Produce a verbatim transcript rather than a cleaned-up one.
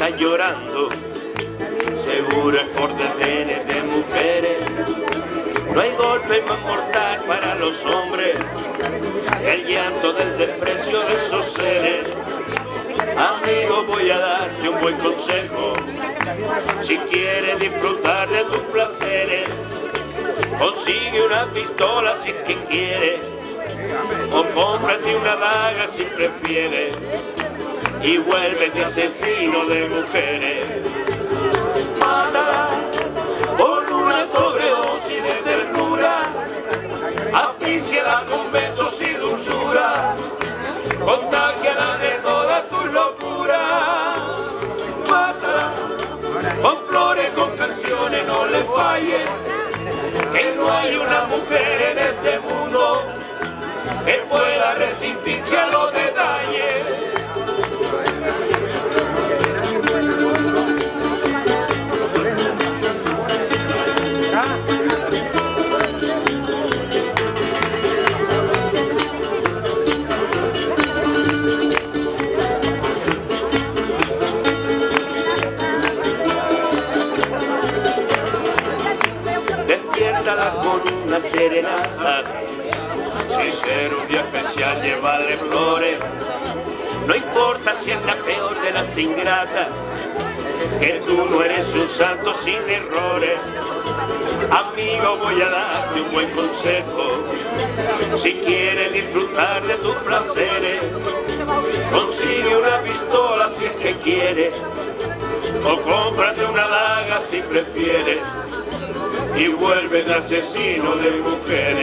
está llorando, seguro es por desdenes de mujeres. No hay golpe más mortal para los hombres que el llanto del desprecio de esos seres. Amigo, voy a darte un buen consejo. Si quieres disfrutar de tus placeres, consigue una pistola si es que quieres, o cómprate una daga si prefieres, y vuélvete asesino de mujeres. Mátala con una sobredosis de ternura, asfíxiala con besos y dulzura, contágiala de todas tus locuras. Mátala con flores, con canciones, no le falles, que no hay una mujer en este mundo que pueda resistirse a los detalles. Con una serenata, si será un día especial, llevarle flores. No importa si es la peor de las ingratas, que tú no eres un santo sin errores. Amigo, voy a darte un buen consejo. Si quieres disfrutar de tus placeres, consigue una pistola si es que quieres, o cómprate una daga si prefieres, y vuelve de asesino de mujeres.